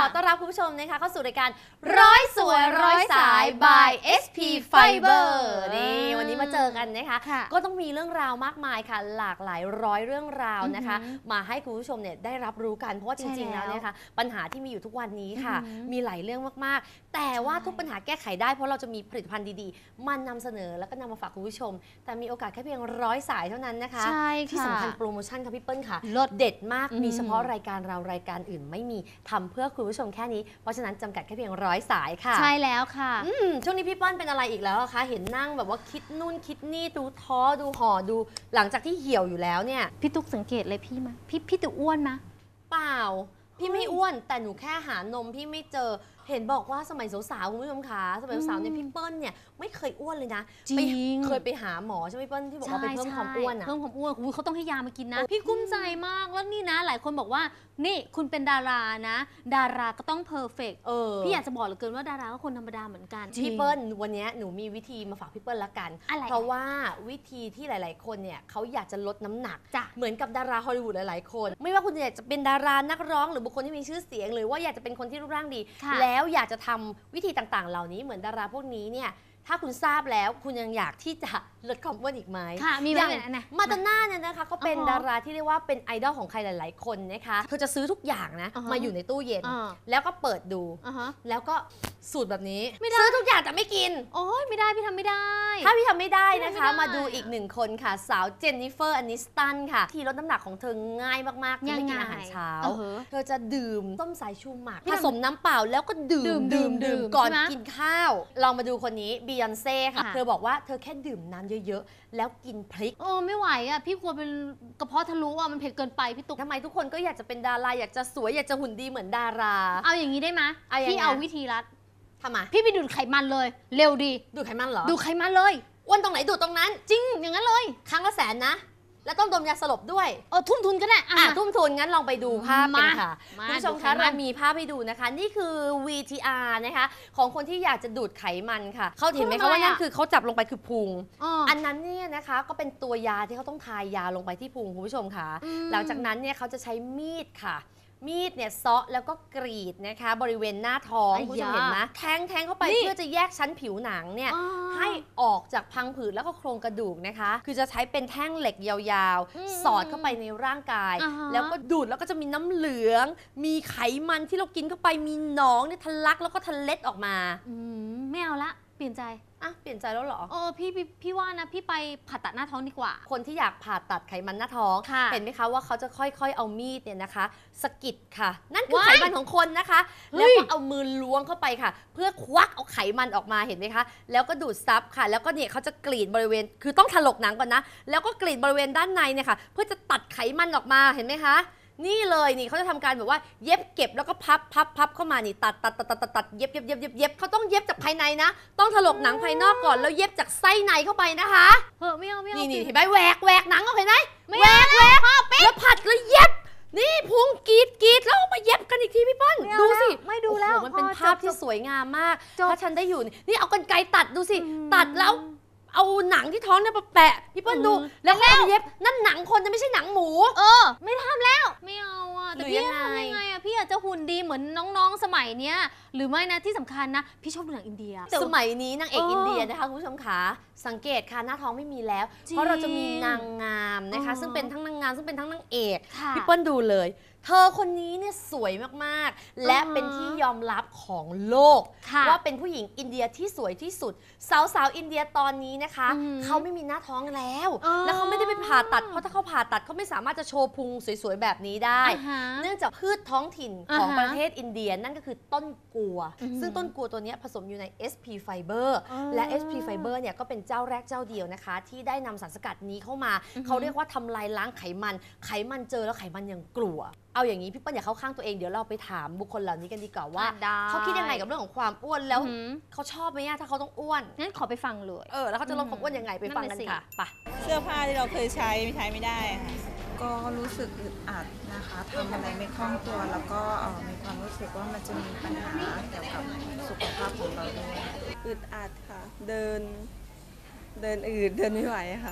ต้อนรับคุณผู้ชมนะคะเข้าสู่รายการร้อยสวยร้อยสาย by SP Fiber นี่วันนี้มาเจอกันนะคะก็ต้องมีเรื่องราวมากมายค่ะหลากหลายร้อยเรื่องราวนะคะมาให้คุณผู้ชมเนี่ยได้รับรู้กันเพราะว่าจริงๆแล้วเนี่ยค่ะปัญหาที่มีอยู่ทุกวันนี้ค่ะมีหลายเรื่องมากๆแต่ว่าทุกปัญหาแก้ไขได้เพราะเราจะมีผลิตภัณฑ์ดีๆมานำเสนอแล้วก็นำมาฝากคุณผู้ชมแต่มีโอกาสแค่เพียง100 สายเท่านั้นนะคะที่สำคัญโปรโมชั่นค่ะพี่เปิ้ลค่ะลดเด็ดมากมีเฉพาะรายการเรารายการอื่นไม่มีทำเพื่อคุณผู้ชมแค่นี้เพราะฉะนั้นจำกัดแค่เพียง100 สายค่ะใช่แล้วค่ะช่วงนี้พี่เปิ้ลเป็นอะไรอีกแล้วคะเห็นนั่งแบบว่าคิดนู่นคิดนี่ดูท้อดูห่อดูหลังจากที่เหี่ยวอยู่แล้วเนี่ยพี่ตุ๊กสังเกตเลยพี่มั้ยพี่ตุ๊กอ้วนมั้ยเปล่าพี่ไม่อ้วนแต่หนูแค่หานมพี่ไม่เจอเห็นบอกว่าสมัยสาวๆคุณผู้ชมคะสมัยสาวๆเนี่ยพี่เปิ้ลเนี่ยไม่เคยอ้วนเลยนะจริงเคยไปหาหมอใช่ไหมพี่เปิ้ลที่บอกว่าไปเพิ่มความอ้วนเพิ่มความอ้วนเขาต้องให้ยามากินนะพี่กุ้มใจมากแล้วนี่นะหลายคนบอกว่านี่คุณเป็นดารานะดาราก็ต้องเพอร์เฟกต์พี่อยากจะบอกเหลือเกินว่าดาราก็คนธรรมดาเหมือนกันพี่เปิ้ลวันนี้หนูมีวิธีมาฝากพี่เปิ้ลละกันเพราะว่าวิธีที่หลายๆคนเนี่ยเขาอยากจะลดน้ำหนักเหมือนกับดาราฮอลลีวูดหลายๆคนไม่ว่าคุณอยากจะเป็นดารานักร้องหรือบุคคลที่มีชื่อเสียงหรือว่าอยากจะเป็นคนที่รูปร่างดีแล้วอยากจะทำวิธีต่างๆเหล่านี้เหมือนดาราพวกนี้เนี่ยถ้าคุณทราบแล้วคุณยังอยากที่จะลดความอ้วนอีกไหมค่ะมีอย่างมาดอนน่าเนี่ยนะคะก็เป็นดาราที่เรียกว่าเป็นไอดอลของใครหลายๆคนนะคะเธอจะซื้อทุกอย่างนะมาอยู่ในตู้เย็นแล้วก็เปิดดูแล้วก็สูตรแบบนี้ซื้อทุกอย่างแต่ไม่กินโอ้ยไม่ได้พี่ทำไม่ได้ถ้าพี่ทำไม่ได้นะคะมาดูอีกหนึ่งคนค่ะสาวเจนนิเฟอร์แอนิสตันค่ะที่ลดน้ำหนักของเธอง่ายมากๆไม่กินอาหารเช้าเธอจะดื่มส้มสายชูหมักผสมน้ำเปล่าแล้วก็ดื่มก่อนกินข้าวลองมาดูคนนี้บียอนเซ่ค่ะเธอบอกว่าเธอแค่ดื่มน้ำเยอะๆแล้วกินพริกโอ้ไม่ไหวอ่ะพี่กลัวเป็นกระเพาะทะลุอ่ะมันเผ็ดเกินไปพี่ตุ๊กทำไมทุกคนก็อยากจะเป็นดาราอยากจะสวยอยากจะหุ่นดีเหมือนดาราเอาอย่างนี้ได้ไหมพี่เอาวิธีรัดทำไมพี่ไปดูดไขมันเลยเร็วดีดูดไขมันเหรอดูดไขมันเลยอ้วนตรงไหนดูดตรงนั้นจริงอย่างนั้นเลยครั้งละ100,000นะแล้วต้องดมยาสลบด้วยทุ่มทุนก็ได้ทุ่มทุนงั้นลองไปดูภาพกันค่ะคุณผู้ชมคะเรามีภาพให้ดูนะคะนี่คือ VTR นะคะของคนที่อยากจะดูดไขมันค่ะเขาเห็นไหมคะว่านั่นคือเขาจับลงไปคือพุงอันนั้นเนี่ยนะคะก็เป็นตัวยาที่เขาต้องทายาลงไปที่พุงคุณผู้ชมค่ะหลังจากนั้นเนี่ยเขาจะใช้มีดค่ะมีดเนี่ยเซาะแล้วก็กรีดนะคะบริเวณหน้าท้องคุณผู้ชมเห็นไหมแทงเข้าไปเพื่อจะแยกชั้นผิวหนังเนี่ยให้ออกจากพังผืดแล้วก็โครงกระดูกนะคะคือจะใช้เป็นแท่งเหล็กยาวๆสอดเข้าไปในร่างกายแล้วก็ดูดแล้วก็จะมีน้ำเหลืองมีไขมันที่เรากินเข้าไปมีหนองเนี่ยทะลักแล้วก็ทะเล็ดออกมาไม่เอาละเปลี่ยนใจเปลี่ยนใจแล้วเหรอพี่ว่านะพี่ไปผ่าตัดหน้าท้องดีกว่าคนที่อยากผ่าตัดไขมันหน้าท้องเห็นไหมคะว่าเขาจะค่อยๆเอามีดเนี่ยนะคะสะกิดค่ะนั่นคือไขมันของคนนะคะแล้วก็เอามือล้วงเข้าไปค่ะเพื่อควักเอาไขมันออกมาเห็นไหมคะแล้วก็ดูดซับค่ะแล้วก็เนี่ยเขาจะกรีดบริเวณคือต้องถลกหนังก่อนนะแล้วก็กรีดบริเวณด้านในเนี่ยค่ะเพื่อจะตัดไขมันออกมาเห็นไหมคะนี่เลยนี่เขาจะทำการแบบว่าเย็บเก็บแล้วก็พับเข้ามานี่ตัดเย็บเขาต้องเย็บจากภายในนะต้องถลกหนังภายนอกก่อนแล้วเย็บจากไส้ในเข้าไปนะคะไม่เอานี่เห็นไหมแหวกหนังออกเห็นไหมแหวกแล้วผัดแล้วเย็บนี่พุงกรีดแล้วมาเย็บกันอีกทีพี่เปิ้ลดูสิไม่ดูแล้วมันเป็นภาพที่สวยงามมากถ้าฉันได้อยู่นี่เอากรรไกรตัดดูสิตัดแล้วเอาหนังที่ท้องเนี่ยมาแปะพี่เปิ้ลดูแล้วเอาเย็บนั่นหนังคนจะไม่ใช่หนังหมูไม่ทำแล้วไม่เอาแต่พี่ทำยังไงพี่อยากจะหุ่นดีเหมือนน้องๆสมัยเนี้ยหรือไม่นะที่สำคัญนะพี่ชอบดูหนังอินเดียสมัยนี้นางเอกอินเดียนะคะคุณผู้ชมคะสังเกตค่ะหน้าท้องไม่มีแล้วเพราะเราจะมีนางงามนะคะซึ่งเป็นทั้งนางงามซึ่งเป็นทั้งนางเอกพี่เปิ้ลดูเลยเธอคนนี้เนี่ยสวยมากๆและเป็นที่ยอมรับของโลกว่าเป็นผู้หญิงอินเดียที่สวยที่สุดสาวอินเดียตอนนี้นะคะเขาไม่มีหน้าท้องแล้วและเขาไม่ได้ไปผ่าตัดเพราะถ้าเขาผ่าตัดเขาไม่สามารถจะโชว์พุงสวยๆแบบนี้ได้เนื่องจากพืชท้องถิ่นของประเทศอินเดียนั่นก็คือต้นกัวซึ่งต้นกัวตัวนี้ผสมอยู่ใน SP Fiber และ SP Fiber เนี่ยก็เป็นเจ้าแรกเจ้าเดียวนะคะที่ได้นำสารสกัดนี้เข้ามาเขาเรียกว่าทำลายล้างไขมันเจอแล้วไขมันยังกลัวเอาอย่างนี้พี่เปิ้ลอย่าเข้าข้างตัวเองเดี๋ยวเราไปถามบุคคลเหล่านี้กันดีกว่าว่าเขาคิดยังไงกับเรื่องของความอ้วนแล้วเขาชอบไหมถ้าเขาต้องอ้วนงั้นขอไปฟังเลยแล้วเขาจะลดความอ้วนยังไงไปฟังกันค่ะไปเสื้อผ้าที่เราเคยใช้ไม่ได้ค่ะก็รู้สึกอึดอัดนะคะทำอะไรไม่คล่องตัวแล้วก็มีความรู้สึกว่ามันจะมีปัญหาเกี่ยวกับสุขภาพของเราด้วยอึดอัดค่ะเดินอืดเดินไม่ไหวค่ะ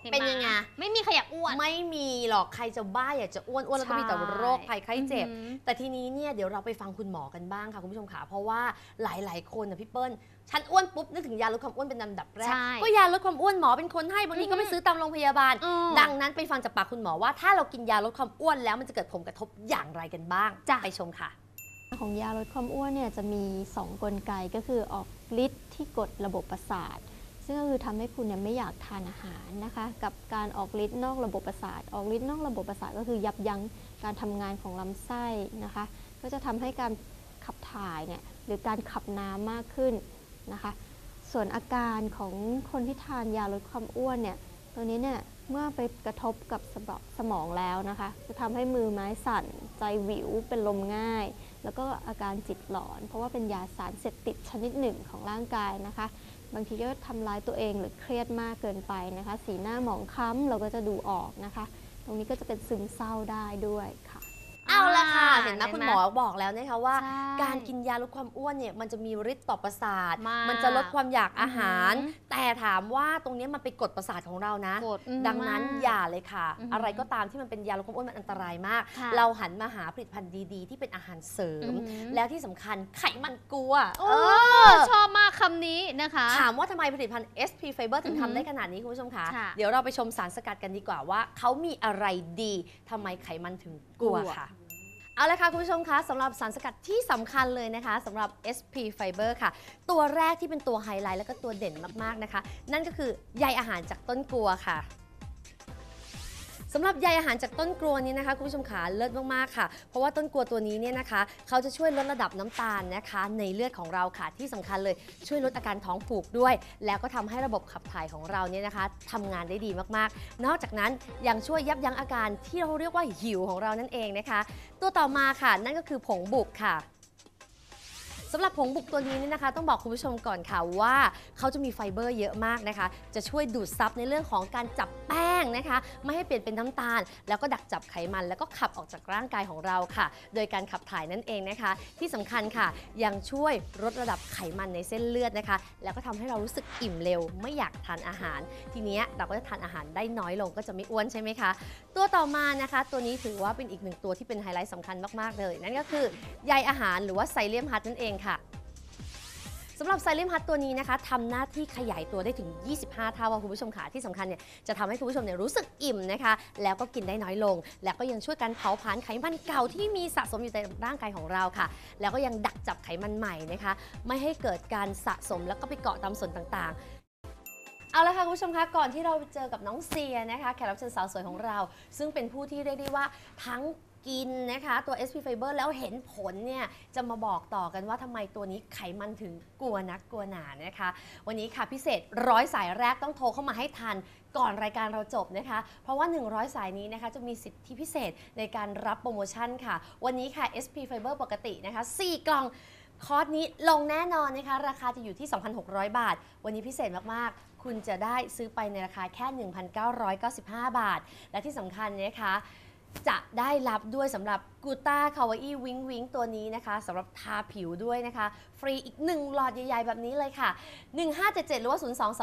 ห็เป็นไหมยังไงไม่มีใครอยากอ้วนไม่มีหรอกใครจะบ้าอยากจะอ้วนแล้วก็มีแต่โรคภัยไข้เจ็บอือหือแต่ทีนี้เนี่ยเดี๋ยวเราไปฟังคุณหมอกันบ้างค่ะคุณผู้ชมค่ะเพราะว่าหลายๆคนนะพี่เปิ้ลฉันอ้วนปุ๊บนึกถึงยาลดความอ้วนเป็นลำดับแรกใช่ก็ยาลดความอ้วนหมอเป็นคนให้บางทีก็ไปซื้อตามโรงพยาบาลอืมดังนั้นไปฟังจากปากคุณหมอว่าถ้าเรากินยาลดความอ้วนแล้วมันจะเกิดผลกระทบอย่างไรกันบ้างจ้ะไปชมค่ะของยาลดความอ้วนเนี่ยจะมี 2 กลไกก็คือออกฤทธิ์ที่กดระบบประสาท ซึ่งก็คือทำให้คุณเนี่ยไม่อยากทานอาหารนะคะ กับการออกฤทธิ์นอกระบบประสาท ออกฤทธิ์นอกระบบประสาทก็คือยับยั้งการทำงานของลำไส้นะคะ ก็จะทำให้การขับถ่ายเนี่ยหรือการขับน้ำมากขึ้นนะคะ ส่วนอาการของคนที่ทานยาลดความอ้วนเนี่ยตัวนี้เนี่ยเมื่อไปกระทบกับสมองแล้วนะคะ จะทำให้มือไม้สั่นใจหวิวเป็นลมง่าย แล้วก็อาการจิตหลอน เพราะว่าเป็นยาสารเสพติดชนิดหนึ่งของร่างกายนะคะ บางทีก็ทำร้ายตัวเองหรือเครียดมากเกินไปนะคะ สีหน้าหมองคล้ำเราก็จะดูออกนะคะ ตรงนี้ก็จะเป็นซึมเศร้าได้ด้วยค่ะเอาละค่ะอ่าเห็นไหมเห็นไหมคุณหมอบอกแล้วนะคะว่าใช่การกินยาลดความอ้วนเนี่ยมันจะมีฤทธิ์ต่อประสาทมากมันจะลดความอยากอาหารอือหือแต่ถามว่าตรงนี้มันไปกดประสาทของเรานะกดดังนั้นมากอย่าเลยค่ะอือหือออะไรก็ตามที่มันเป็นยาลดความอ้วนมันอันตรายมากค่ะเราหันมาหาผลิตภัณฑ์ดีๆ ที่เป็นอาหารเสริมอือหือแล้วที่สำคัญไขมันกลัวโอ้ชอบมากคำนี้นะคะถามว่าทำไมผลิตภัณฑ์ SP Fiber ถึงอือหือทำได้ขนาดนี้คุณผู้ชมคะค่ะเดี๋ยวเราไปชมสารสกัดกันดีกว่าว่าเขามีอะไรดีทำไมไขมันถึงกลัวค่ะ เอาละค่ะคุณผู้ชมคะสำหรับสารสกัดที่สำคัญเลยนะคะสำหรับ SP Fiber ค่ะ ตัวแรกที่เป็นตัวไฮไลท์แล้วก็ตัวเด่นมากๆนะคะ นั่นก็คือใยอาหารจากต้นกลัวค่ะสำหรับใยอาหารจากต้นกลัวนี้นะคะคุณผู้ชมขาเลิศมากๆค่ะ เพราะว่าต้นกลัวตัวนี้เนี่ยนะคะเขาจะช่วยลดระดับน้ำตาลนะคะในเลือดของเราค่ะที่สำคัญเลยช่วยลดอาการท้องผูกด้วย แล้วก็ทำให้ระบบขับถ่ายของเราเนี่ยนะคะทำงานได้ดีมากๆ นอกจากนั้นยังช่วยยับยั้งอาการที่เราเรียกว่าหิวของเรานั่นเองนะคะ ตัวต่อมาค่ะนั่นก็คือผงบุกค่ะสำหรับผงบุกตัวนี้นี่นะคะต้องบอกคุณผู้ชมก่อนค่ะว่าเขาจะมีไฟเบอร์เยอะมากนะคะ จะช่วยดูดซับในเรื่องของการจับแป้งนะคะไม่ให้เปลี่ยนเป็นน้ำตาล แล้วก็ดักจับไขมันแล้วก็ขับออกจากร่างกายของเราค่ะ โดยการขับถ่ายนั่นเองนะคะ ที่สำคัญค่ะยังช่วยลดระดับไขมันในเส้นเลือดนะคะ แล้วก็ทำให้เรารู้สึกอิ่มเร็วไม่อยากทานอาหาร ทีเนี้ยเราก็จะทานอาหารได้น้อยลงก็จะไม่อ้วนใช่ไหมคะตัวต่อมานะคะตัวนี้ถือว่าเป็นอีกหนึ่งตัวที่เป็นไฮไลท์สำคัญมากๆเลยนั่นก็คือใยอาหารหรือว่าไซเลียมฮัทนั่นเองค่ะ สำหรับไซเลียมฮัทตัวนี้นะคะทำหน้าที่ขยายตัวได้ถึง 25 เท่าค่ะคุณผู้ชมค่ะที่สำคัญเนี่ยจะทำให้คุณผู้ชมเนี่ยรู้สึกอิ่มนะคะ แล้วก็กินได้น้อยลง แล้วก็ยังช่วยการเผาผลาญไขมันเก่าที่มีสะสมอยู่ในร่างกายของเราค่ะ แล้วก็ยังดักจับไขมันใหม่นะคะ ไม่ให้เกิดการสะสมแล้วก็ไปเกาะตามส่วนต่างๆ เอาละค่ะคุณผู้ชมคะก่อนที่เราเจอกับน้องเซียนะคะแขกรับเชิญสาวสวยของเรา ซึ่งเป็นผู้ที่เรียกได้ว่าทั้งกินนะคะตัว SP Fiber แล้วเห็นผลเนี่ยจะมาบอกต่อกันว่าทำไมตัวนี้ไขมันถึงกลัวนักกลัวหนานะคะ วันนี้ค่ะพิเศษ100 สายแรกต้องโทรเข้ามาให้ทันก่อนรายการเราจบนะคะ เพราะว่า100 สายนี้นะคะจะมีสิทธิพิเศษในการรับโปรโมชั่นค่ะวันนี้ค่ะ SP Fiber ปกตินะคะ4 กล่องคอร์สนี้ลงแน่นอนนะคะราคาจะอยู่ที่ 2,600 บาท วันนี้พิเศษมากๆคุณจะได้ซื้อไปในราคาแค่ 1,995 บาท และที่สำคัญนะคะจะได้รับด้วยสำหรับกูต้าคาวาอี้วิงวิงตัวนี้นะคะสำหรับทาผิวด้วยนะคะ ฟรีอีก1หลอดใหญ่ๆแบบนี้เลยค่ะ 1577 หรือว่า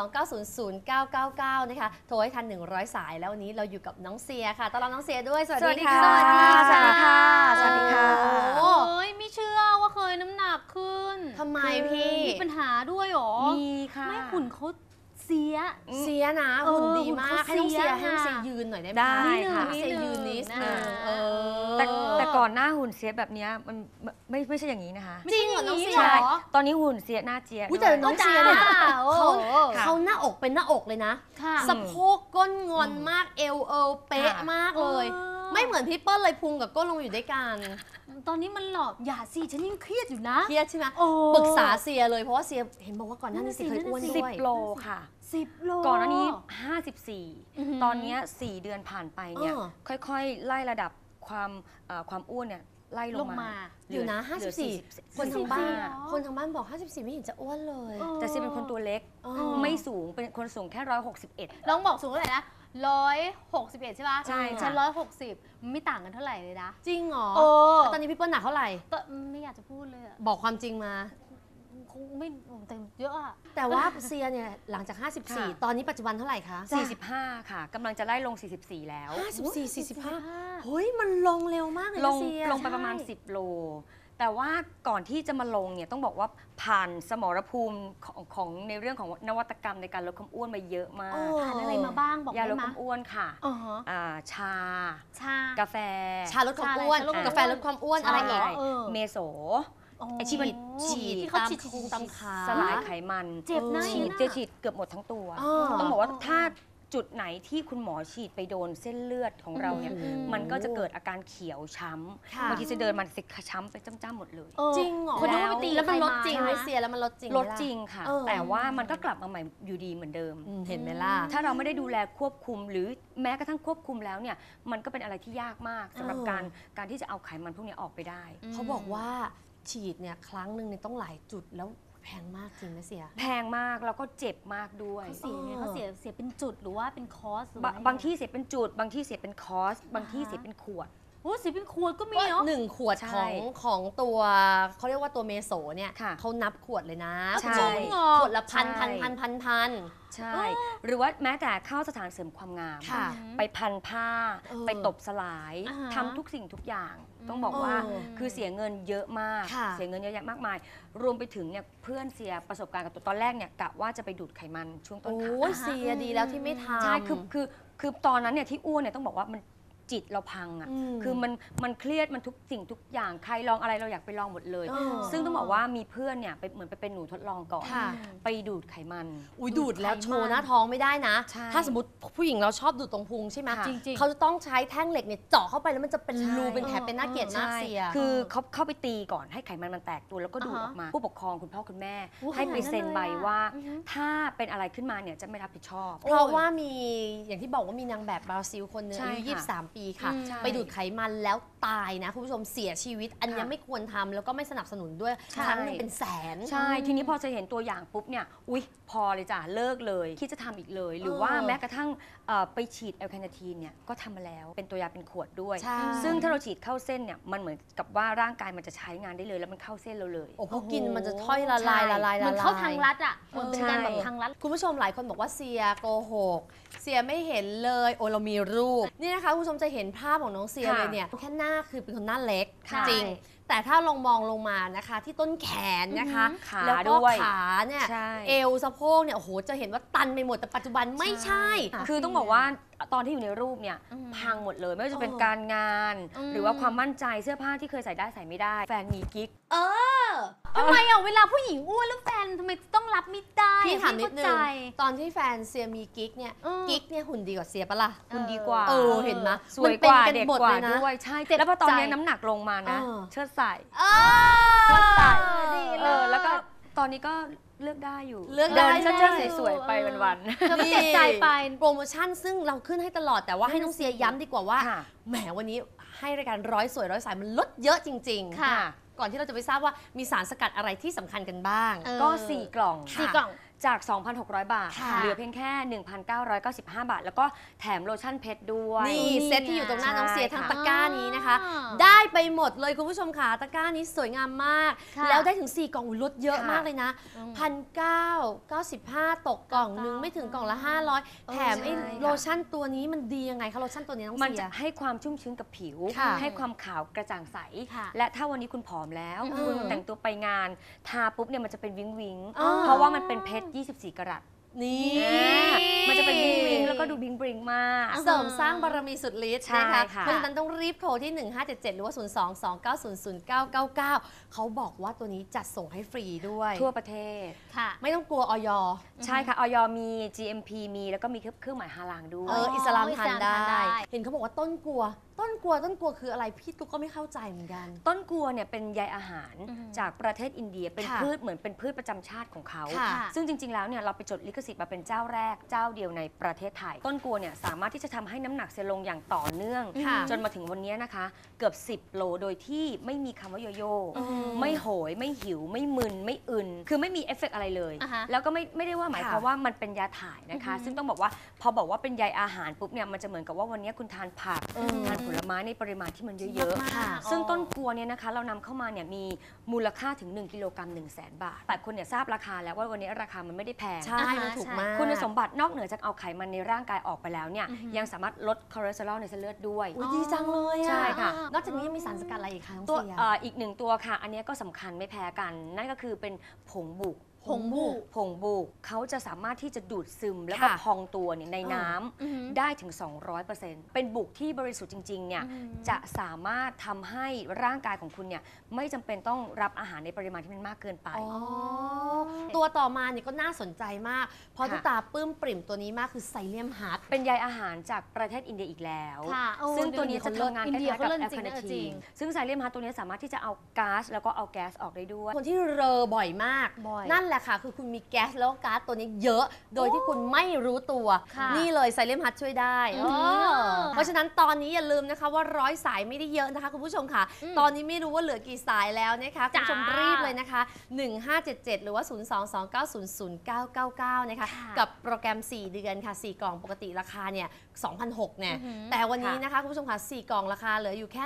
022900999 นะคะโทรให้ทัน100 สายแล้ววันนี้เราอยู่กับน้องเซียค่ะต้อนรับน้องเซียด้วยสวัสดีค่ะสวัสดีค่ะสวัสดีค่ะสวัสดีค่ะโอ้โอ้ยไม่เชื่อว่าเคยน้ำหนักขึ้นทำไมพี่มีปัญหาด้วยเหรอมีค่ะไม่หุ่นเขาเสียเสียนะหุ่นดีมากให้น้องเซียหุ่นเขาเสียให้น้องเซียยืนหน่อยได้ไหมได้คะค่ะน้องเซียยืนนิดนึงนะเออแต่ก่อนหน้าหุ่นเสียแบบเนี้ยมันไม่ใช่อย่างนี้นะคะจริงเหรอน้องเซียใช่ตอนนี้หุ่นเสียหน้าเจี๊ยบอุ๊ยแต่ด้วยน้องเซียเนี่ยโอ้เขาค่ะเขาหน้าอกเป็นหน้าอกเลยนะค่ะสะโพกก้นงอนมากเอวเป๊ะค่ะมากเลย ไม่เหมือนพี่เปิ้ลเลยพุงกับก้นลงมาอยู่ด้วยกันตอนนี้มันหลอกอย่าสิฉันยังเครียดอยู่นะเครียดใช่ไหมโอ้ปรึกษาเซียเลยเพราะว่าเซียเห็นบอกว่าก่อนหน้านี้เซียเคยอ้วนนั่นน่ะสิด้วย 10 โลค่ะ 10 โลก่อนหน้านี้อือหือ 54 ตอนเนี้ย4 เดือนผ่านไปเนี่ยเออค่อยๆ ไล่ระดับความอ้วนเนี่ยไล่ลลงงมามาอยู่นะเหลือ 54 คนทางบ้าน 44 คนทางบ้านบอก 54 ไม่เห็นจะอ้วนเลยเออแต่ซีเป็นคนตัวเล็กอ๋อไม่สูงเป็นคนสูงแค่161 น้องบอกสูงเท่าไหร่นะ161 ใช่ปะใช่ค่ะฉัน160มันไม่ต่างกันเท่าไหร่เลยนะจริงเหรอเออแล้วตอนนี้พี่เปิ้ลหนักเท่าไหร่ก็ไม่อยากจะพูดเลยอะบอกความจริงมาคงไม่แต่เยอะอะแต่ว่าเซียเนี่ยหลังจาก 54 ตอนนี้ปัจจุบันเท่าไหร่คะ 45 ค่ะกำลังจะไล่ลง 44 แล้ว 54 45 เฮ้ย มันลงเร็วมากเลยลนะงเซียลงไปประมาณ 10 โล แต่ว่าก่อนที่จะมาลงเนี่ยต้องบอกว่าผ่านสมรภูมิของในเรื่องของนวัตกรรมในการลดความอ้วนมาเยอะมากทานอะไรมาบ้างบอกยาได้ลดไหมความอ้วนค่ะอ๋อฮะชาชากาแฟชาลดความอ้วนชาอะไรกาแฟลดความอ้วนอะไรอีกเออเมโสอ๋อไอ้ที่มันฉีดที่เขาตามฉีดพุงตามขาสลายไขมันเจ็บนะฉีดน่ะจะฉีดเกือบหมดทั้งตัวอ๋อต้องบอกว่าถ้าจุดไหนที่คุณหมอฉีดไปโดนเส้นเลือดของเราเนี่ยอืมมันก็จะเกิดอาการเขียวช้ค่ะำบางทีจะเดินมันสิช้ำไปจ้ำๆหมดเลยเออจริงเหรอคนนึกว่าไปตีแล้วมันลดใครมาจริงไหมเซียแล้วมันลดจริงไหมลล่ะดจริงค่ะเออแต่ว่ามันก็กลับมาใหม่อยู่ดีเหมือนเดิมเห็นไหมล่ะถ้าเราไม่ได้ดูแลควบคุมหรือแม้กระทั่งควบคุมแล้วเนี่ยมันก็เป็นอะไรที่ยากมากสำหรับเออการที่จะเอาไขมันพวกนี้ออกไปได้เขาบอกว่าฉีดเนี่ยครั้งหนึ่งเนี่ยต้องหลายจุดแล้วแพงมากจริงไหมเซียแพงมากแล้วก็เจ็บมากด้วยเขาเสียไงเขาเสียเป็นจุดหรือว่าเป็นคอร์สหรือว่บางที่เสียเป็นจุด บางที่เสียเป็นคอร์สบางที่เสียเป็นขวดโอ้เสียเป็นขวดก็มีก็เนาะ 1 ขวดใช่ของตัวเขาเรียกว่าตัวเมโสเนี่ยค่ะเขานับขวดเลยนะใช่จริงเหรอขวดละพันใช่พันใช่ หรือว่าแม้แต่เข้าสถานเสริมความงามค่ะไปพันผ้าเออไปตบสลายอ่าฮะทำทุกสิ่งทุกอย่าง ต้องบอกว่าเออคือเสียเงินเยอะมากค่ะเสียเงินเยอะแยะมากมาย รวมไปถึงเนี่ยเพื่อนเสียประสบการณ์กับตัวตอนแรกเนี่ยกะว่าจะไปดูดไขมันช่วงต้นโอ้ขายเสียดีแล้วที่ไม่ทำใช่คือตอนนั้นเนี่ยที่อ้วนเนี่ยต้องบอกว่ามันจิตเราพังอ่ะอืมคือมันเครียดมันทุกสิ่งทุกอย่างใครลองอะไรเราอยากไปลองหมดเลยเออซึ่งต้องบอกว่ามีเพื่อนเนี่ยเหมือนไปเป็นหนูทดลองก่อนค่ะไปดูดไขมันอุ้ยดูดแล้วโชว์หน้าท้องไม่ได้นะใช่ถ้าสมมติผู้หญิงเราชอบดูดตรงพุงใช่ไหมค่ะจริงๆเขาจะต้องใช้แท่งเหล็กเนี่ยเจาะเข้าไปแล้วมันจะเป็นใช่รูเป็นแผลเป็นหน้าเกลียดมากใช่เสียคือเขาเข้าไปตีก่อนให้ไขมันมันแตกตัวแล้วก็ดูดอ่าฮะออกมา ผู้ปกครองคุณพ่อคุณแม่โอ้ให้ไปเซ็นใบขนาดนั้นเลยอะว่าอือฮึถ้าเป็นอะไรขึ้นมาเนี่ยจะไม่รับผิดชอบเพราะว่ามีอย่างที่บอกว่ามีนางแบบบราซิลคนหนึงใช่อายุค่ะ 23 ปีค่ะอืมใช่ไปดูดไขมันแล้วตายนะคุณผู้ชมเสียชีวิต อันนี้ค่ะไม่ควรทำแล้วก็ไม่สนับสนุนด้วยใช่ครั้งหนึงเป็นแสนใช่ ทีนี้พอจะเห็นตัวอย่างปุ๊บเนี่ย อุ๊ย พอเลยจ้ะ เลิกเลย คิดจะทำอีกเลย หรือว่าเออแม้กระทั่งไปฉีดแอลคาเนทีนเนี่ย ก็ทำมาแล้ว เป็นตัวยาเป็นขวดด้วยใช่ซึ่งถ้าเราฉีดเข้าเส้นเนี่ย มันเหมือนกับว่าร่างกายมันจะใช้งานได้เลย แล้วมันเข้าเส้นเราเลยโอ้พอกินมันจะถ้อยละลายใช่ละลายเหละมือนลายเข้าทางลัดอ่ะเหมือนเป็นการใช่แบบทางลัดคุณผู้ชมหลายคนบอกว่าเสียโกหก เสียไม่เห็นเลยโอ้เรามีรูปนี่นะคะคุณผู้ชมจะเห็นภาพของน้องเสียค่ะเลยเนี่ยแค่หน้าคือเป็นคนหน้าเล็กค่ะจริง แต่ถ้าลองมองลงมานะคะที่ต้นแขนนะคะขาแล้วก็ด้วยขาเนี่ยใช่เอวสะโพกเนี่ยโอ้โหจะเห็นว่าตันไปหมดแต่ปัจจุบันไม่ใช่คือต้องบอกว่าตอนที่อยู่ในรูปเนี่ยอืมพังหมดเลย ไม่ว่าจะเป็นเออการงานอืมหรือว่าความมั่นใจ เสื้อผ้าที่เคยใส่ได้ใส่ไม่ได้ แฟนมีกิ๊กเออทำไมอ่ะเวลาผู้หญิงอ้วนแล้วแฟนทำไมต้องรับไม่ได้พี่ถามนิดนึไเข้งใจตอนที่แฟนเสียมีกิ๊กเนี่ยเออกิ๊กเนี่ยหุ่นดีกว่าเสียปะล่ะคุณดีกว่าเออเห็นไหมสวยกว่ามันเป็นกันเด็กหมดกว่าเลยนะด้วย ใช่เจ็บแล้วพอตอนนี้ใจน้ำหนักลงมานะเออเชิดใส่เออใส่ดีแล้วก็ตอนนี้ก็เลือกได้อยู่เลือกได้เดินเชิดๆสวยๆไปวันเธอไม่เจ็บใจไปโปรโมชั่นซึ่งเราขึ้นให้ตลอดแต่ว่าให้น้องเสียย้ำดีกว่าว่าๆค่ะแหมวันนี้ให้รายการร้อยสวยร้อยสายมันลดเยอะจริงค่ะก่อนที่เราจะไปทราบว่ามีสารสกัดอะไรที่สำคัญกันบ้างเออก็ 4 กล่องสี่ค่ะกล่องจาก 2,600 บาทค่ะเหลือเพียงแค่ 1,995 บาท แล้วก็แถมโลชั่นเพชรด้วยนี่นี่เซตที่อยู่ตรงหน้าน้องเสียใช่ทั้งค่ะตะกร้านี้นะคะอ่าได้ไปหมดเลยคุณผู้ชมค่ะตะกร้านี้สวยงามมากค่ะแล้วได้ถึง 4 กล่องอุ๊ยลดเยอะค่ะมากเลยนะอืม 1,995 ตกกล่องนึงไม่ถึงกล่องละ 500 แถมไอ้ใช่ค่ะโลชั่นตัวนี้มันดียังไงคะโลชั่นตัวนี้น้องมันเสีจะยให้ความชุ่มชื้นกับผิวค่ะให้ความขาวกระจ่างใสค่ะและถ้าวันนี้คุณผอมแล้วอืมคุณแต่งตัวไปงาน ทาปุ๊บเนี่ยมันจะเป็นวิงวิงอ่าเพราะว่ามันเป็นเพชร 24 กรัตนี่มันจะเป็นวิงวิงแล้วก็ดูบลิงบลิงมากเสริมสร้างบารมีสุดฤทธิ์ใช่นะคะค่ะเพราะฉะนั้นต้องรีบโทรที่ 1577 หรือว่า 022900999 เขาบอกว่าตัวนี้จัดส่งให้ฟรีด้วยทั่วประเทศค่ะไม่ต้องกลัวออยใช่ค่ะออยมี GMP มีแล้วก็มีเครื่องหมายฮาลางด้วเอย ออิสลามทานอิสลามได้ทานได้เห็นเขาบอกว่าต้นกลัวคืออะไรพี่ตุ๊กก็ไม่เข้าใจเหมือนกันต้นกัวเนี่ยเป็นใยอาหารอือฮึจากประเทศอินเดียเป็นค่ะพืชเหมือนเป็นพืชประจำชาติของเขาค่ะซึ่งจริง ๆ แล้วเนี่ยเราไปจดลิขสิทธิ์มาเป็นเจ้าแรกเจ้าเดียวในประเทศไทย ต้นกัวเนี่ยสามารถที่จะทำให้น้ำหนักเซลลงอย่างต่อเนื่องค่ะจนมาถึงวันนี้นะคะ เกือบ 10 โลโดยที่ไม่มีคำว่าโยโย่อืมไม่โหยไม่หิวไม่มึนไม่อึนคือไม่มีเอฟเฟกต์อะไรเลยอ่าฮะแล้วก็ไม่ได้ว่าหมายความค่ะว่ามันเป็นยาถ่ายนะคะอือฮึซึ่งต้องบอกว่าพอบอกว่าเป็นใยอาหารปุ๊บเนี่ยมันจะเหมือนกับว่าวันนี้คุณทานผักอืมทานผลไม้ในปริมาณที่มันเยอะค่ะๆซึ่งต้นกัวเนี่ยนะคะเรานำเข้ามาเนี่ยมีมูลค่าถึง1กิโลกรัม100,000 บาทแต่คนเนี่ยทราบราคาแล้วว่าวันนี้ราคามันไม่ได้แพงใช่มันถูกมากคุณสมบัตินอกเหนือจากเอาไขมันในร่างกายออกไปแล้วเนี่ยยังสามารถลดคอเลสเตอรอลในเส้นเลือดด้วยอุ๊ยดีจังเลยอะใช่ค่ะนอกจากนี้ยังมีสารสกัดอะไรอีกคะน้องตัวเสียอีกหนึ่งตัวค่ะ อันเนี้ยก็สำคัญไม่แพ้กัน นั่นก็คือเป็นผงบุกผงบุกผงบุกเขาจะสามารถที่จะดูดซึมแล้วก็ค่ะพองตัวเนี่ยในน้ำได้ถึง 200%เป็นบุกที่บริสุทธิ์จริงๆเนี่ยจะสามารถทำให้ร่างกายของคุณเนี่ยไม่จำเป็นต้องรับอาหารในปริมาณที่มันมากเกินไปอ๋อตัวต่อมาเนี่ยก็น่าสนใจมาก เพราะค่ะตุ๊กตาปลื้มปริ่มตัวนี้มากคือไซเลียมฮัทเป็นใยอาหารจากประเทศอินเดียอีกแล้วค่ะโอ้ซึ่งตัวนี้จะทำงานอินคเดียล้ายๆกับเขาเลิศแอลจริคาง เนนะจริทีงนซึ่งไซเลียมฮัตตัวนี้สามารถที่จะเอาก๊าซแล้วก็เอาแก๊สออกได้ด้วยคนที่เรอบ่อยมากบ่อยนั่นแหละค่ะ คือคุณมีแก๊สแล้วก็ก๊าซตัวนี้เยอะ โดยที่คุณไม่รู้ตัวค่ะนี่เลยไซเลียมฮัทช่วยได้อืมเพราะฉะนั้นตอนนี้อย่าลืมนะคะว่า100 สายไม่ได้เยอะนะคะคุณผู้ชมค่ะ ตอนนี้ไม่รู้ว่าเหลือกี่สายแล้วนะคะคุณผู้ชมรีบเลยนะคะ 1577 หรือว่า 022900999 นะคะค่ะกับโปรแกรม 4 เดือนค่ะ 4 กล่องปกติราคาเนี่ย 2,600 เนี่ย แต่วันนี้นะคะคุณผู้ชมค่ะ 4 กล่องราคาเหลืออยู่แค่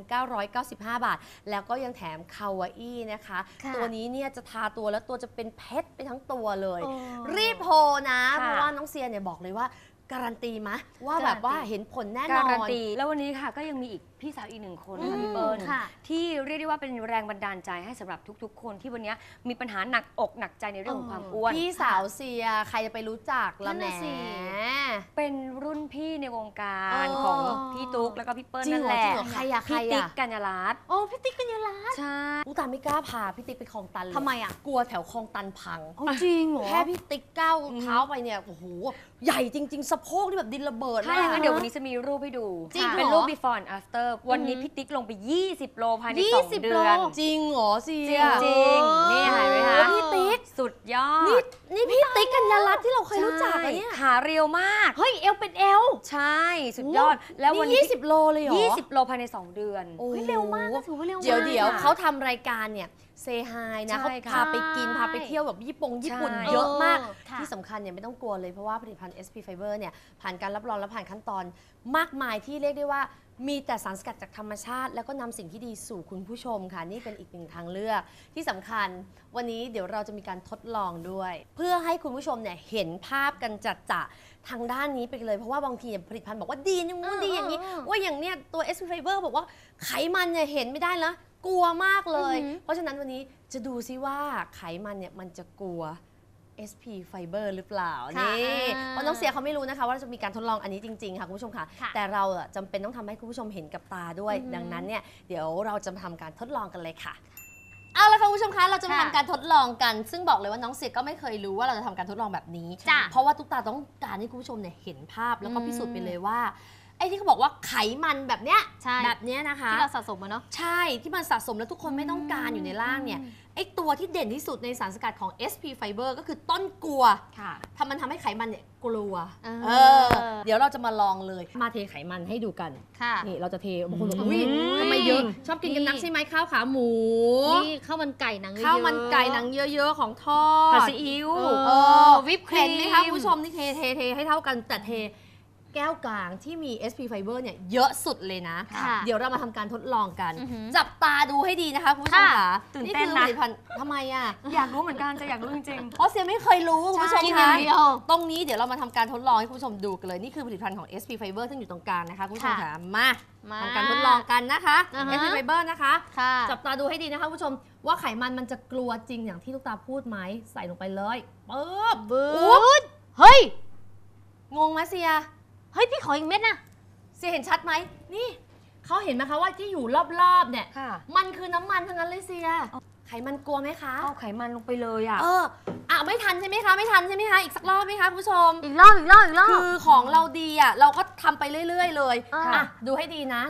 1,995 บาท แล้วก็ยังแถมคาวาอี้นะคะค่ะตัวนี้เนี่ยจะทาตัวแล้วตัวจะเป็นเพชรไปทั้งตัวเลยโอ้รีบโทรนะค่ะเพราะว่าน้องเซียเนี่ยบอกเลยว่าการันตีมะว่าแบบว่าเห็นผลแน่นกาอนรันตี แล้ววันนี้ค่ะก็ยังมีอีกพี่สาวอีกหนึ่งคนค่ะพี่เปิ้ลค่ะที่เรียกได้ว่าเป็นแรงบันดาลใจให้สำหรับทุกๆ คนที่วันนี้มีปัญหาหนักอกหนักใจในเรื่องของความอ้วนพี่สาวเซียใครจะไปรู้จักละนั่นแหมน่ะสิเป็นรุ่นพี่ในวงการอ๋อของพี่ตุ๊กแล้วก็พี่เปิ้ลจริงนั่นเหรอแหละจริงเหรอใครอะใครพี่ติ๊กอะกัญญารัตน์โอ้พี่ติ๊กกัญญาลัตน์ใช่ลูกตาไม่กล้าพาพี่ติ๊กไปคลองตันเลยทำไมอะกลัวแถวคลองตันพังจริงเหรอแค่พี่ติ๊กก้าวเท้าไปเนี่ยโอ้โหใหญ่จริง ๆ สะโพกที่แบบดินระเบิดถ้าอย่างนั้นเดี๋ยววันนี้จะมีรูปให้ดูจริงเหรอเป็นรูป before and after วันนี้พี่ติ๊กลงไป 20 โลภายใน2 เดือนจริงเหรอเซียจริงๆนี่เห็นไหมคะพี่ติ๊กสุดยอนี่ดนี่พี่ติ๊กกัญญารัตน์ที่เราเคยรู้จักอะเนี่ยขาเรียวมากเฮ้ยเอวเป็นเอวใช่ สุดยอด แล้ววันนี่นี้ 20 โลเลยเหรอ 20 โลภายใน 2 เดือนโอ้เฮ้ยเร็วมากนะถือว่าเร็วมากเดี๋ยวค่ะเขาทำรายการเนี่ยเซฮายนะใช่เขาค่ะพาไปกินพาไปเที่ยวแบบญี่ปุ่นใช่เยอะมากค่ะที่สำคัญเนี่ยไม่ต้องกลัวเลยเพราะว่าผลิตภัณฑ์ SP Fiber เนี่ยผ่านการรับรองและผ่านขั้นตอนมากมายที่เรียกได้ว่ามีแต่สารสกัดจากธรรมชาติ แล้วก็นำสิ่งที่ดีสู่คุณผู้ชมค่ะ นี่เป็นอีกหนึ่งทางเลือก ที่สำคัญวันนี้เดี๋ยวเราจะมีการทดลองด้วย เพื่อให้คุณผู้ชมเนี่ยเห็นภาพกันจัดจะทางด้านนี้ไปเลยเพราะว่าบางทีเนี่ยผลิตภัณฑ์บอกว่าดีอย่างงู้นดีอย่างนี้ว่าอย่างเนี้ยตัว SP Fiber บอกว่าไขมันเนี่ยเห็นไม่ได้แล้วกลัวมากเลย เพราะฉะนั้นวันนี้จะดูซิว่าไขมันเนี่ยมันจะกลัว SP Fiber หรือเปล่าค่ะนี่อ่าเพราะน้องเสียเขาไม่รู้นะคะว่าเราจะมีการทดลองอันนี้จริงๆค่ะคุณผู้ชมค่ะค่ะแต่เราอะจำเป็นต้องทำให้คุณผู้ชมเห็นกับตาด้วย ดังนั้นเนี่ยเดี๋ยวเราจะมาทำการทดลองกันเลยค่ะ เอาละค่ะคุณผู้ชมคะเราจะมาค่ะทำการทดลองกัน ซึ่งบอกเลยว่าน้องเสียก็ไม่เคยรู้ว่าเราจะทำการทดลองแบบนี้จ้ะเพราะว่าตุ๊กตาต้องการให้คุณผู้ชมเนี่ยเห็นภาพแล้วก็พิสูจน์ไปเลยว่าไอ้ที่เขาบอกว่าไขมันแบบเนี้ยใช่แบบเนี้ยนะคะที่เราสะสมมาเนาะใช่ที่มันสะสมแล้วทุกคนไม่ต้องการอยู่ในร่างเนี่ยไอ้ตัวที่เด่นที่สุดในสารสกัดของ SP Fiber ก็คือต้นกัวค่ะมันทำให้ไขมันเนี่ยกลัวเออเดี๋ยวเราจะมาลองเลยมาเทไขมันให้ดูกันค่ะนี่เราจะเทบางคนบอกอุ้ยทำไมเยอะชอบกินกันนักใช่ไหมข้าวขาหมูนี่ข้าวมันไก่หนังเยอะๆข้าวมันไก่หนังเยอะๆของทอดผัดซีอิ๊ววิปครีมเห็นไหมคะคุณผู้ชมนี่เทให้เท่ากันแต่เทแก้วกลางที่มี SP Fiber เนี่ยเยอะสุดเลยนะค่ะเดี๋ยวเรามาทำการทดลองกันอือหือจับตาดูให้ดีนะคะคุณผู้ชมค่ะค่ะตื่นนี่เต้นคือนะผลิตภัณฑ์ทำไมอ่ะอยากรู้เหมือนกันจะอยากรู้จริงเพราะเซียไม่เคยรู้คุณผู้ชมกินอคะย่างเดียวตรงนี้เดี๋ยวเรามาทำการทดลองให้คุณผู้ชมดูกันเลย นี่คือผลิตภัณฑ์ของ SP Fiber ซึ่งอยู่ตรงกลางนะคะคุณผู้ชมค่ะค่ะมาทำการทดลองกันนะคะอ่าฮะ SP Fiber นะคะค่ะจับตาดูให้ดีนะคะคุณผู้ชมว่าไขมันมันจะกลัวจริงอย่างที่ลูกตาพูดไหมใส่ลงไปเลยปึ๊บบึ้อุ๊บดเฮ้ยงงไหมเซียเฮ้ย พี่ขออีกเม็ดนะเซียเห็นชัดไหมนี่เขาเห็นไหมคะว่าที่อยู่รอบๆเนี่ยค่ะมันคือน้ำมันทั้งนั้นเลยเซียไขมันกลัวไหมคะเอาไขมันลงไปเลยอ่ะไม่ทันใช่ไหมคะไม่ทันใช่ไหมคะอีกสักรอบไหมคะคุณผู้ชมอีกรอบอีกรอบอีกรอบคือของเราดีอ่ะเราก็ทำไปเรื่อยๆเลยค่ะดูให้ดีนะ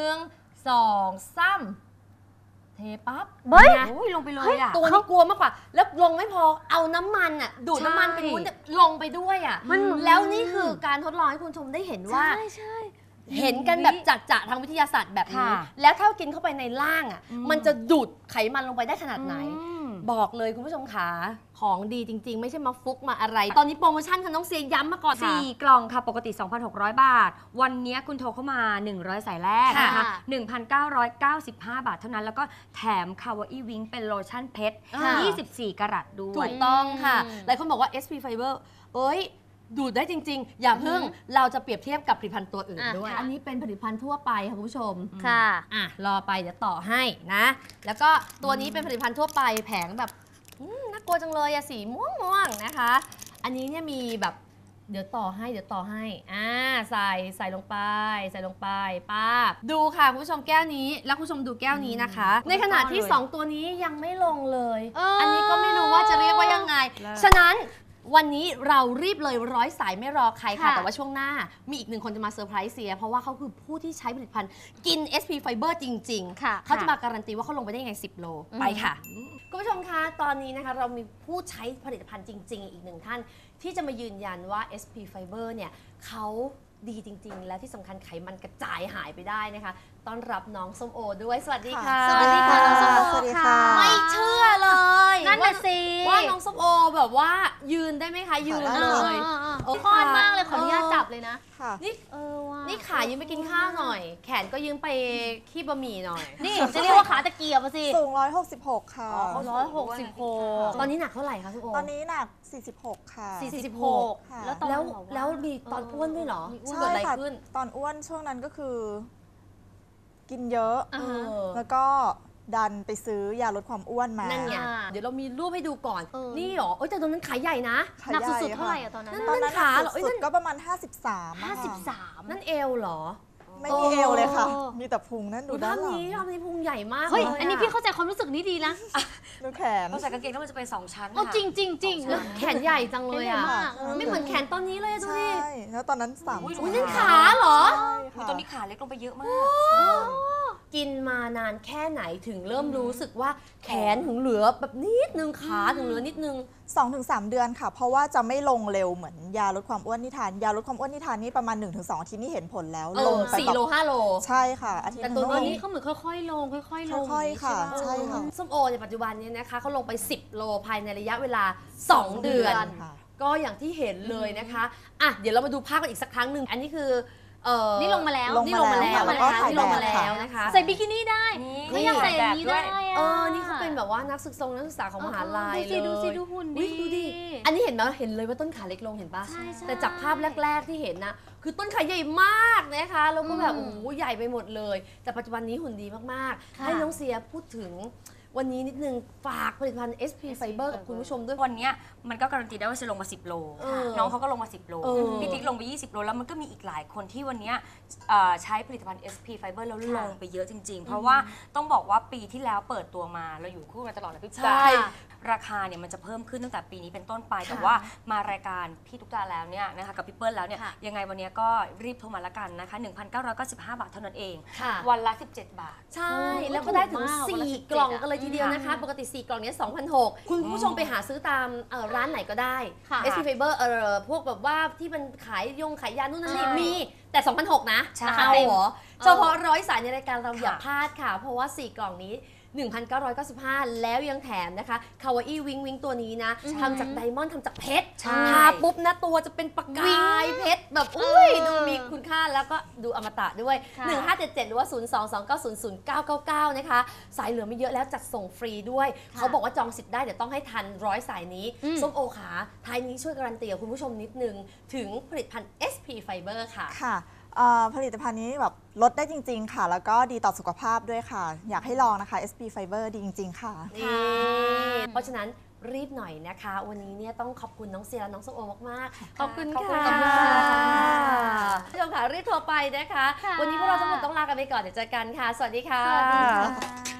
1 2 3เทปั๊บเฮ้ยนะโอ้ยลงไปเลยอ่ะตัวนี้กลัวมากกว่า แล้วลงไม่พอเอาน้ำมันอ่ะดูดน้ำมันใช่เป็นวุ้นเนี่ยลงไปด้วยอ่ะแล้วนี่คือการทดลองให้คุณผู้ชมได้เห็นว่าใช่เห็นกันแบบจัดๆทางวิทยาศาสตร์แบบนี้ค่ะแล้วถ้ากินเข้าไปในร่างอ่ะมันจะดูดไขมันลงไปได้ขนาดไหนอืมบอกเลยคุณผู้ชมขาของดีจริงๆ ไม่ใช่มาฟุกมาอะไร ตอนนี้โปรโมชั่นค่ะน้องเซียย้ำมาก่อนค่ะ 4 กล่องค่ะ ปกติ 2,600 บาท วันนี้คุณโทรเข้ามา 100 สายแรกนะคะค่ะ 1,995 บาทเท่านั้น แล้วก็แถมคาวาอี้วิงเป็นโลชั่นเพชรค่ะ 24 กรัตด้วถูยกต้องค่ะ หลายคนบอกว่า SP Fiber เอ้ย ดูดได้จริง ๆ อย่าเพิ่งเราจะเปรียบเทียบกับผลิตภัณฑ์ตัวอื่นด้วยค่ะอันนี้เป็นผลิตภัณฑ์ทั่วไปค่ะคุณผู้ชมค่ะรอไปเดี๋ยวต่อให้นะ แล้วก็ตัวนี้เป็นผลิตภัณฑ์ทั่วไปแผงแบบน่ากลัวจังเลยอะสีม่วงๆนะคะ อันนี้เนี่ยมีแบบเดี๋ยวต่อให้ใส่ลงไปป้าบดูค่ะคุณผู้ชมแก้วนี้แล้วคุณผู้ชมดูแก้วนี้นะคะ ในขณะที่ 2 ตัวนี้ยังไม่ลงเลย อันนี้ก็ไม่รู้ว่าจะเรียกว่ายังไง ฉะนั้นวันนี้เรารีบเลย100 สายไม่รอใครค่ะค่ะแต่ว่าช่วงหน้ามีอีกหนึ่งคนจะมาเซอร์ไพรส์เสีย เพราะว่าเขาคือผู้ที่ใช้ผลิตภัณฑ์กิน SP Fiber จริงค่ะๆ เขาจะมาการันตีว่าเขาลงไปได้ยังไง 10 โล ไปค่ะ คุณผู้ชมคะตอนนี้นะคะเรามีผู้ใช้ผลิตภัณฑ์จริง ๆ อีกหนึ่งท่าน ที่จะมายืนยันว่า SP Fiber เนี่ยเขาดีจริง ๆ และที่สำคัญไขมันกระจายหายไปได้นะคะต้อนรับน้องส้มโอด้วยสวัสดีค่ะสวัสดีค่ะน้องส้มโอสวัสดีค่ะไม่เชื่อเลยนั่นน่ะสิว่าน้องส้มโอแบบว่ายืนได้ไหมคะยืนได้เลเลยคลอดมากเลยขออนุญาตจับเลยนะค่ะนี่ว่ะนี่ขายืมไปกินข้าวหน่อย แขนก็ยืมไปขี้บะหมี่หน่อยนี่จะเรียกว่าขาตะเกียบอะสิสูง 166 ค่ะตอนนี้หนักเท่าไหร่คะส้มโอตอนนี้หนัก 46 ค่ะ 46 ค่ะแล้วตอนแล้วบอกว่าแล้วมีตอนอ้วนด้วยเหรอมีอ้วนเกิดอะไรค่ะขึ้นตอนอ้วนช่วงนั้นก็คือ กินเยอะอ่าฮะแล้วก็ดันไปซื้อยาลดความอ้วนมานั่นไงอ่าเดี๋ยวเรามีรูปให้ดูก่อนเออนี่เหรอ เอ้ยแต่ตอนนั้นขายใหญ่นะขาหนักใญ่สุดๆเท่าไหร่ค่ะอะตอนนั้นตอนนั้นขาหเหรนัอก เอ้ยสุดนั่นๆก็ประมาณ 53อะค่ะ 53 นั่นเอวเหรอไม่มีเอวเลยค่ะโอ้มีแต่พุงนั่นดูดูด้าภาน พหลังนี้พุงใหญ่มากเฮ้ยละอันนี้พี่เข้าใจความรู้สึกนี้ดีนะดูแขนต้องใส่กางเกงแล้วมันจะเป็น 2 ชั้นโอ้ค่ะจริงจริงจริงสองชั้แล้วแขนใหญ่จังเลยอ่ะใหญ่มากไม่เหมือนแขนตอนนี้เลยอะดูใช่ดิแล้วตอนนั้น3 อุ๊ยอุ้ยนั่นขาเหรอใช่อุ๊ยค่ะตอนนี้ขาเล็กลงไปเยอะมากกินมานานแค่ไหนถึงเริ่มรู้สึกว่าแขนถึงเหลือแบบนิดนึงขาถึงเหลือนิดนึง 2-3 เดือนค่ะ เพราะว่าจะไม่ลงเร็วเหมือนยาลดความอ้วนที่ทานยาลดความอ้วนที่ทานนี่ประมาณ 1-2 อาทิตย์นี่เห็นผลแล้ว ลงไป 4 โล 5 โลใช่ค่ะ อาทิตย์แต่หตัวนึงตอนนี้นี้เขาเหมือนค่อยๆลงค่อยๆลงค่อยๆค่ะปใช่ค่ะส้มโอในปัจจุบันนี้นะคะเขาลงไป 10 โลภายในระยะเวลา 2 เดือนค่ะก็อย่างที่เห็นเลยนะคะอ่ะเดี๋ยวเรามาดูภาพกันอีกสักครั้งหนึ่งอันนี้คือนี่ลงมาแล้วนี่ลงมาแล้วแล้วก็นะคะถ่ายนี่ลงมาแบบแล้วค่ะนะคะใส่บิกินี่ได้นี่เขาอยากใส่อย่างนี้ได้นี่เขาเป็นแบบว่านักศึกษาของมหาลัยเลยดูสิดูหุ่นอุ๊ยดีดูดิอันนี้เห็นไหมเห็นเลยว่าต้นขาเล็กลงเห็นปะใช่ใช่แต่จากภาพแรก ๆที่เห็นนะคือต้นขาใหญ่มากนะคะแล้วก็แบบโอ้โหใหญ่ไปหมดเลย แต่ปัจจุบันนี้หุ่นดีมากๆค่ะให้น้องเสียพูดถึงวันนี้นิดนึงฝากผลิตภัณฑ์ SP Fiber กับคุณผู้ชมด้วยวันเนี้ยมันก็การันตีได้ว่าจะลงมา 10 โลเออน้องเขาก็ลงมา 10 โลเออพี่ติ๊กลงไป 20 โล แล้วมันก็มีอีกหลายคนที่วันเนี้ยใช้ผลิตภัณฑ์ SP Fiber แล้วลงไปเยอะจริง ๆ เพราะว่าต้องบอกว่าปีที่แล้วเปิดตัวมาเราอยู่คู่กันตลอดเลยพี่ตุ๊กใช่ตาราคาเนี่ยมันจะเพิ่มขึ้นตั้งแต่ปีนี้เป็นต้นไป แต่ว่ามารายการพี่ตุ๊กตาแล้วเนี่ยนะคะกับพี่เปิ้ลแล้วเนี่ยค่ะยังไงวันเนี้ยก็รีบโทรมาละกันนะคะ 1,995 บาทเท่านั้นเองค่ะวันละ 17 บาทใช่ แล้วก็ได้ถึงถูกมากวันละ17 4 กล่องกันเลยทีเดียวนะคะ ปกติ 4 กล่องเนี้ย2,600 คุณผู้ชมไปหาซื้อตามร้านไหนก็ได้ค่ะ SP Fiber พวกแบบว่าที่มันขายยานู่นนั่นนี่มีแต่ 2,600 นะใช่ราคาเต็มเหรอเฉพาะ100 สายในรายการเราอย่าพลาดค่ะ เพราะว่า 4 กล่องนี้ 1,995 แล้วยังแถมนะคะคาวาอี้วิงวิงตัวนี้นะทำจากไดมอนด์ทำจากเพชรใช่ทาปุ๊บนะตัวจะเป็นประกายเพชรแบบอุ้ยดูมีคุณค่าแล้วก็ดูอมตะด้วยค่ะ 1577 หรือว่า 022900999 นะคะ สายเหลือไม่เยอะแล้วจัดส่งฟรีด้วย เขาบอกว่าจองสิทธิ์ได้เดี๋ยวต้องให้ทัน100 สายนี้ ส้มโอขาท้ายนี้ช่วยการันตีกับคุณผู้ชมนิดนึง ถึงผลิตภัณฑ์ SP Fiber ค่ะค่ะผลิตภัณฑ์นี้แบบลดได้จริง ๆ ค่ะ แล้วก็ดีต่อสุขภาพด้วยค่ะ อยากให้ลองนะคะ SP Fiber ดีจริง ๆ ค่ะนี่ เพราะฉะนั้นรีบหน่อยนะคะ วันนี้เนี่ยต้องขอบคุณน้องเซียและน้องส้มโอมากๆ ขอบคุณขอบคุณค่ะค่ะผู้ชมค่ะรีบโทรไปนะคะค่ะวันนี้พวกเราทั้งหมดต้องลากันไปก่อนเดี๋ยวเจอกันค่ะ สวัสดีค่ะสวัสดีค่ะ